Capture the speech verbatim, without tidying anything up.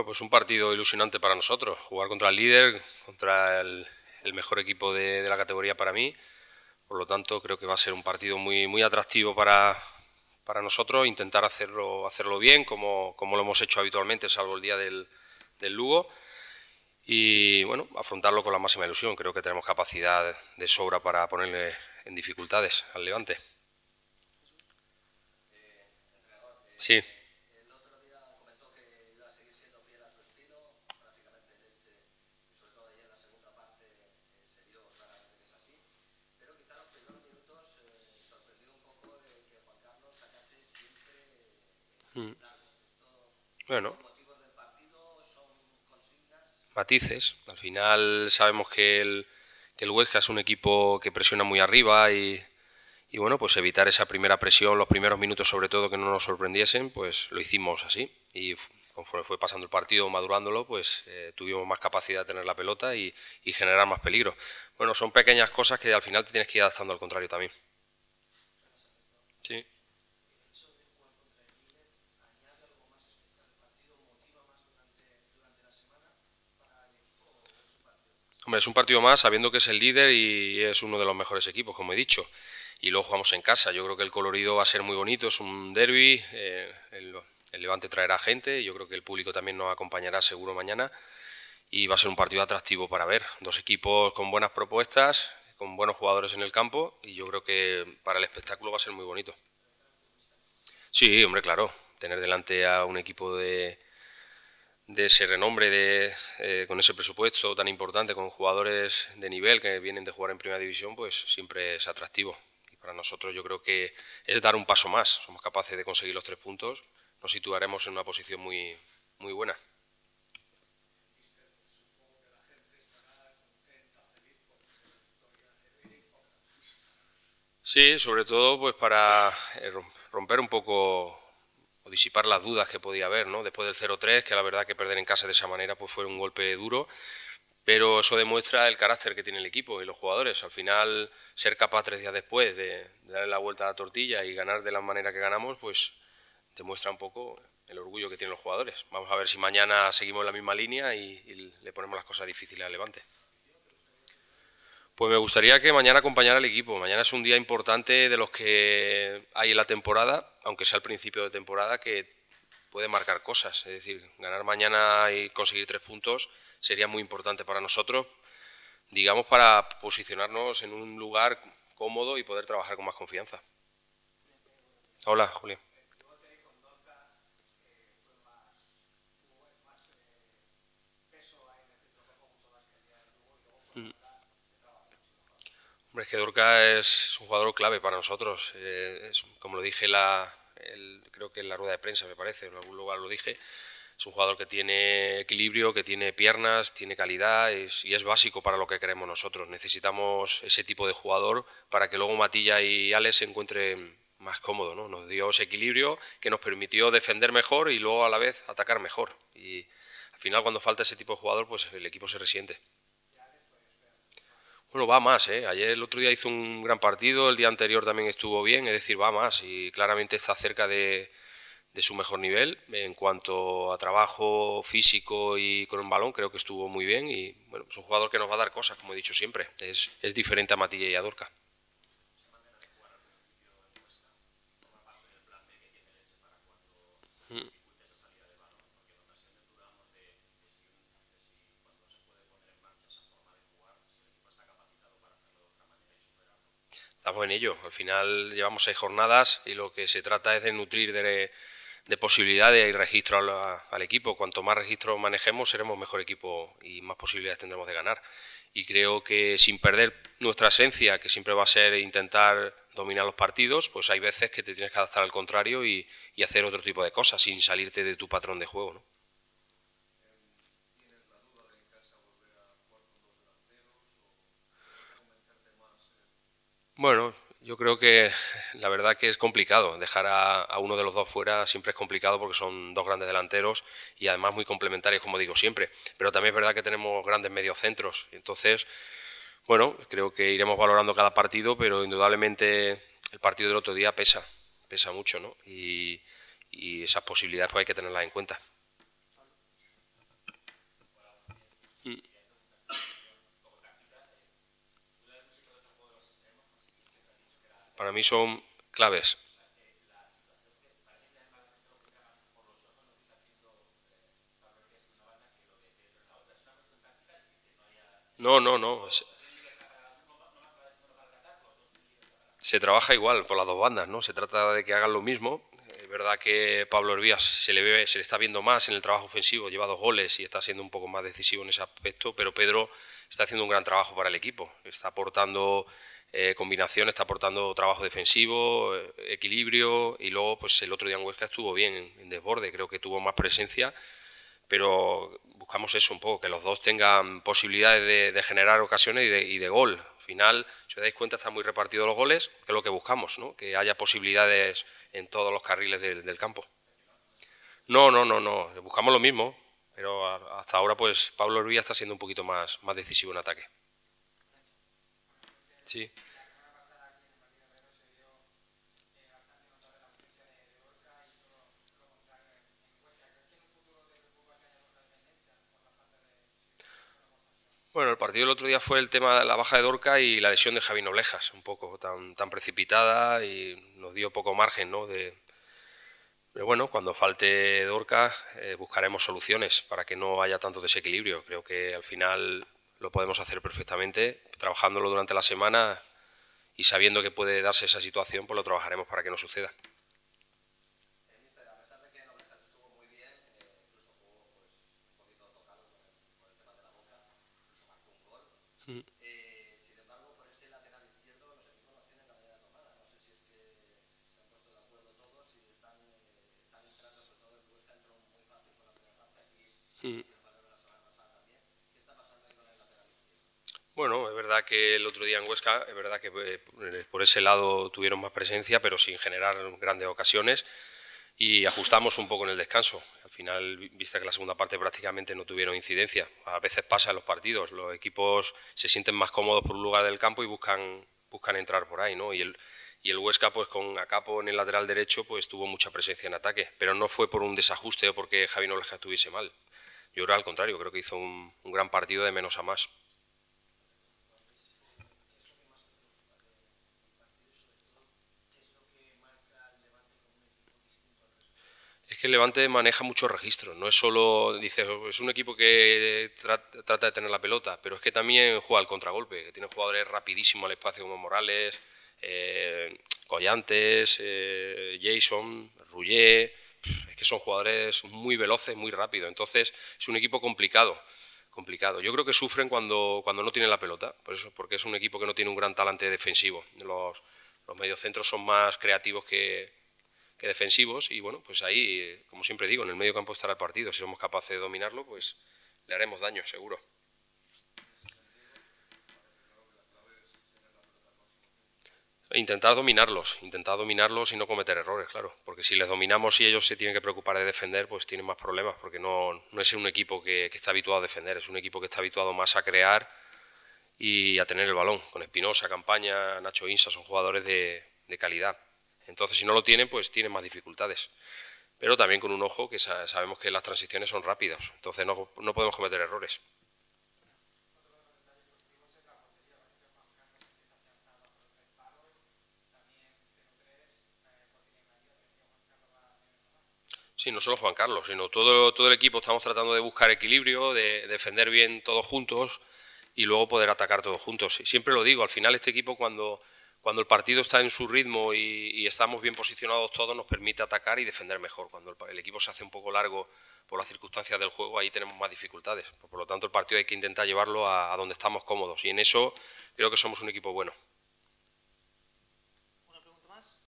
pues un partido ilusionante para nosotros, jugar contra el líder, contra el, el mejor equipo de, de la categoría para mí, por lo tanto creo que va a ser un partido muy, muy atractivo para, para nosotros, intentar hacerlo, hacerlo bien como, como lo hemos hecho habitualmente, salvo el día del, del Lugo, y bueno, afrontarlo con la máxima ilusión. Creo que tenemos capacidad de sobra para ponerle en dificultades al Levante. Sí. Mm. Bueno, matices. Al final sabemos que el, que el Huesca es un equipo que presiona muy arriba y, y bueno, pues evitar esa primera presión, los primeros minutos sobre todo, que no nos sorprendiesen, pues lo hicimos así. Y conforme fue pasando el partido, madurándolo, pues eh, tuvimos más capacidad de tener la pelota y, y generar más peligro. Bueno, son pequeñas cosas que al final te tienes que ir adaptando al contrario también. Sí. Hombre, es un partido más sabiendo que es el líder y es uno de los mejores equipos, como he dicho. Y luego jugamos en casa. Yo creo que el colorido va a ser muy bonito, es un derbi. Eh, el, el Levante traerá gente, yo creo que el público también nos acompañará seguro mañana. Y va a ser un partido atractivo para ver. Dos equipos con buenas propuestas, con buenos jugadores en el campo, y yo creo que para el espectáculo va a ser muy bonito. Sí, hombre, claro. Tener delante a un equipo de, de ese renombre, de, eh, con ese presupuesto tan importante, con jugadores de nivel que vienen de jugar en Primera División, pues siempre es atractivo. Y para nosotros yo creo que es dar un paso más. Somos capaces de conseguir los tres puntos, nos situaremos en una posición muy, muy buena. Sí, sobre todo pues para eh, romper un poco o disipar las dudas que podía haber, ¿no? Después del cero tres, que la verdad que perder en casa de esa manera pues fue un golpe duro, pero eso demuestra el carácter que tiene el equipo y los jugadores. Al final, ser capaz tres días después de, de darle la vuelta a la tortilla y ganar de la manera que ganamos, pues demuestra un poco el orgullo que tienen los jugadores. Vamos a ver si mañana seguimos en la misma línea y, y le ponemos las cosas difíciles al Levante. Pues me gustaría que mañana acompañara al equipo. Mañana es un día importante de los que hay en la temporada, aunque sea el principio de temporada, que puede marcar cosas. Es decir, ganar mañana y conseguir tres puntos sería muy importante para nosotros, digamos, para posicionarnos en un lugar cómodo y poder trabajar con más confianza. Hola, Julián. Hombre, es que Dorca es un jugador clave para nosotros. Eh, es, como lo dije, la, el, creo que en la rueda de prensa, me parece, en algún lugar lo dije. Es un jugador que tiene equilibrio, que tiene piernas, tiene calidad es, y es básico para lo que queremos nosotros. Necesitamos ese tipo de jugador para que luego Matilla y Alex se encuentren más cómodos, ¿no? Nos dio ese equilibrio que nos permitió defender mejor y luego a la vez atacar mejor. Y al final, cuando falta ese tipo de jugador, pues el equipo se resiente. Bueno, va más, ¿eh? Ayer el otro día hizo un gran partido, el día anterior también estuvo bien, es decir, va más y claramente está cerca de, de su mejor nivel. En cuanto a trabajo físico y con un balón, creo que estuvo muy bien y bueno, es un jugador que nos va a dar cosas, como he dicho siempre. Es, es diferente a Matilla y a Dorca. Mm. Estamos en ello. Al final llevamos seis jornadas y lo que se trata es de nutrir de, de posibilidades y registro al, al equipo. Cuanto más registro manejemos, seremos mejor equipo y más posibilidades tendremos de ganar. Y creo que sin perder nuestra esencia, que siempre va a ser intentar dominar los partidos, pues hay veces que te tienes que adaptar al contrario y, y hacer otro tipo de cosas sin salirte de tu patrón de juego, ¿no? Bueno, yo creo que la verdad que es complicado. Dejar a, a uno de los dos fuera siempre es complicado porque son dos grandes delanteros y además muy complementarios, como digo siempre. Pero también es verdad que tenemos grandes mediocentros. Entonces, bueno, creo que iremos valorando cada partido, pero indudablemente el partido del otro día pesa, pesa mucho, ¿no? Y, y esas posibilidades pues hay que tenerlas en cuenta. para mí son claves. No, no, no. Se, se trabaja igual por las dos bandas, ¿no? Se trata de que hagan lo mismo. Es verdad que Pablo Hervías se le ve, se le está viendo más en el trabajo ofensivo, lleva dos goles y está siendo un poco más decisivo en ese aspecto, pero Pedro está haciendo un gran trabajo para el equipo. Está aportando eh, combinación, está aportando trabajo defensivo, eh, equilibrio, y luego pues el otro día en Huesca estuvo bien en, en desborde, creo que tuvo más presencia, pero buscamos eso un poco, que los dos tengan posibilidades de, de generar ocasiones y de, y de gol. Al final, si os dais cuenta, están muy repartidos los goles, que es lo que buscamos, ¿no? Que haya posibilidades en todos los carriles del, del campo. No, no, no, no, buscamos lo mismo, pero hasta ahora pues Pablo Hervía está siendo un poquito más, más decisivo en ataque. Sí. Bueno, el partido del otro día fue el tema de la baja de Dorca y la lesión de Javi Noblejas, un poco tan, tan precipitada y nos dio poco margen, ¿no? De, pero bueno, cuando falte Dorca eh, buscaremos soluciones para que no haya tanto desequilibrio. Creo que al final lo podemos hacer perfectamente, trabajándolo durante la semana y sabiendo que puede darse esa situación, pues lo trabajaremos para que no suceda. Mm. Mm. Bueno, es verdad que el otro día en Huesca, es verdad que eh, por ese lado tuvieron más presencia, pero sin generar grandes ocasiones y ajustamos un poco en el descanso. Al final, vista que la segunda parte prácticamente no tuvieron incidencia. A veces pasa en los partidos, los equipos se sienten más cómodos por un lugar del campo y buscan, buscan entrar por ahí, ¿no? Y el, y el Huesca, pues con Acapo en el lateral derecho, pues tuvo mucha presencia en ataque, pero no fue por un desajuste o porque Javi Nobleja estuviese mal. Yo creo al contrario, creo que hizo un, un gran partido de menos a más. Es que el Levante maneja muchos registros, no es solo, dice, es un equipo que tra trata de tener la pelota, pero es que también juega al contragolpe, que tiene jugadores rapidísimos al espacio como Morales, eh, Collantes, eh, Jason, Rullet, es que son jugadores muy veloces, muy rápidos, entonces es un equipo complicado, complicado. Yo creo que sufren cuando, cuando no tienen la pelota, por eso, porque es un equipo que no tiene un gran talante defensivo. Los, los mediocentros son más creativos que, que defensivos y bueno, pues ahí, como siempre digo, en el medio campo estará el partido. Si somos capaces de dominarlo, pues le haremos daño, seguro. Intentar dominarlos, intentar dominarlos y no cometer errores, claro. Porque si les dominamos y ellos se tienen que preocupar de defender, pues tienen más problemas, porque no, no es un equipo que, que está habituado a defender, es un equipo que está habituado más a crear y a tener el balón. Con Espinosa, Campaña, Nacho Insa son jugadores de, de calidad. Entonces, si no lo tienen, pues tienen más dificultades. Pero también con un ojo que sabemos que las transiciones son rápidas, entonces no, no podemos cometer errores. Sí, no solo Juan Carlos, sino todo, todo el equipo estamos tratando de buscar equilibrio, de, de defender bien todos juntos y luego poder atacar todos juntos. Y siempre lo digo, al final este equipo cuando, cuando el partido está en su ritmo y, y estamos bien posicionados todos nos permite atacar y defender mejor. Cuando el, el equipo se hace un poco largo por las circunstancias del juego, ahí tenemos más dificultades. Por lo tanto, el partido hay que intentar llevarlo a, a donde estamos cómodos y en eso creo que somos un equipo bueno.